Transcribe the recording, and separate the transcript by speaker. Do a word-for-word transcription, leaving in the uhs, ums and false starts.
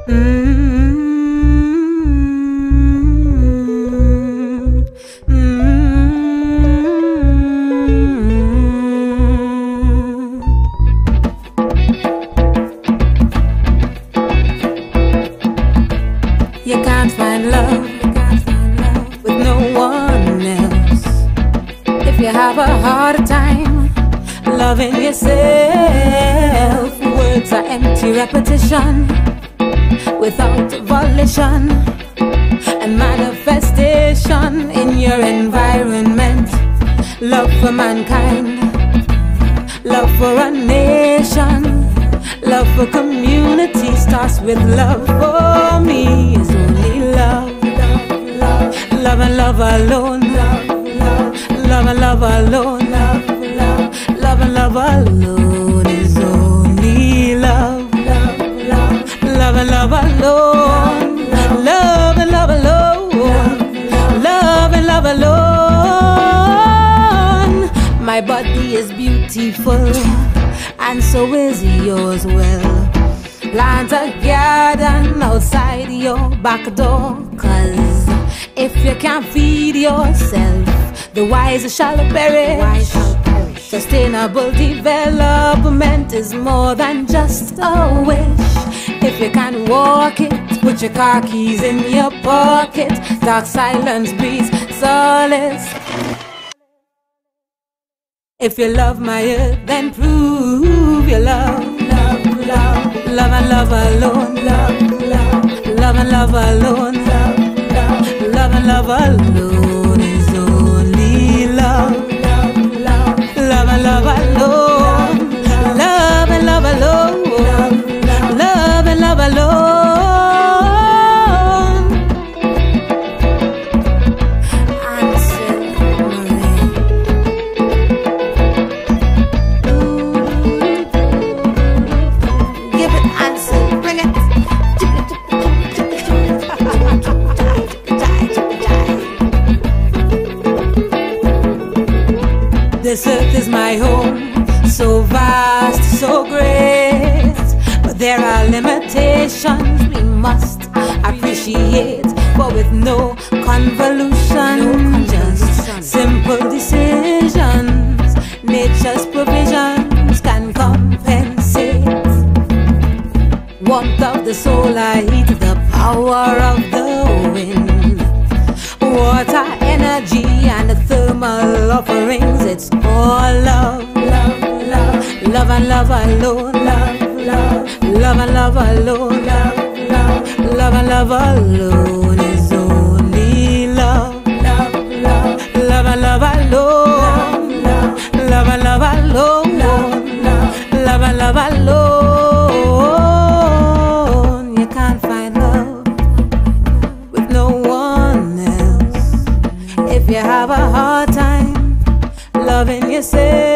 Speaker 1: You can't find love with no one else. If you have a hard time loving yourself, words are empty repetition without volition and manifestation in your environment. Love for mankind, love for a nation, love for community starts with love for me. It's only love, love, love and love alone, love, love and love alone, love, love and love alone is only love, love, love and love alone, love and love alone, love and love alone. My body is beautiful and so is yours. Well, plant a garden outside your back door, 'cause if you can't feed yourself, the wise shall perish. Sustainable development is more than just a wish. If you can't walk it, put your car keys in your pocket. Dark silence breeds solace. If you love my earth, then prove your love. Love, love, love and love alone. Love, love, love and love alone. Love, love, love and love alone is only love. Love, love, love and love alone. Love and love alone. Love and love alone. This earth is my home, so vast, so great, but there are limitations we must appreciate. But with no convolution, just simple decisions, nature's provisions can compensate. Warmth of the solar heat, the power of the wind, water, energy, and the thermal offerings. It's all love, love, love, love and love alone. Love, love, love and love alone. Love, love, love and love alone is only love. Love, love, love and love alone. Love, love and love alone. Love, love and love alone. You can't find love with no one else. If you have a hard time loving yourself,